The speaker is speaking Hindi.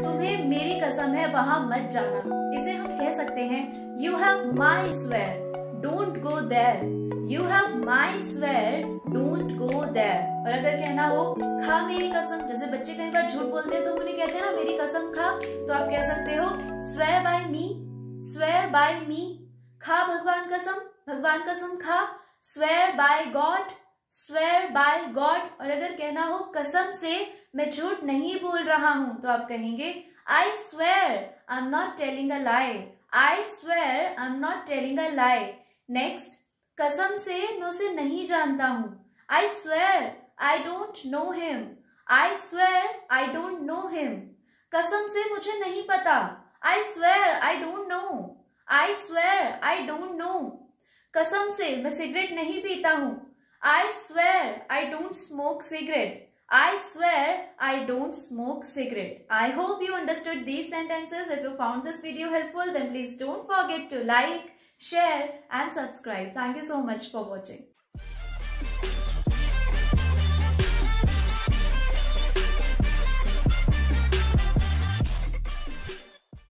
तुम्हें मेरी कसम है वहां मत जाना। इसे हम कह सकते हैं you have my swear, don't go there. You have my swear, don't go there. और अगर कहना हो खा मेरी कसम, जैसे बच्चे कई बार झूठ बोलते हैं तो उन्हें कहते हैं ना मेरी कसम खा, तो आप कह सकते हो swear by me, swear by me. खा भगवान कसम, भगवान कसम खा। Swear by God, swear by God. और अगर कहना हो कसम से मैं झूठ नहीं बोल रहा हूं, तो आप कहेंगे I swear I am not telling a lie, I swear I am not telling a lie. Next, कसम से मैं उसे नहीं जानता हूं, I swear I don't know him, I swear I don't know him. कसम से मुझे नहीं पता, I swear I don't know, I swear I don't know. कसम से मैं सिगरेट नहीं पीता हूं, I swear I don't smoke cigarette, I swear I don't smoke cigarette. I hope you understood these sentences. If you found this video helpful, then please don't forget to like, share and subscribe. Thank you so much for watching.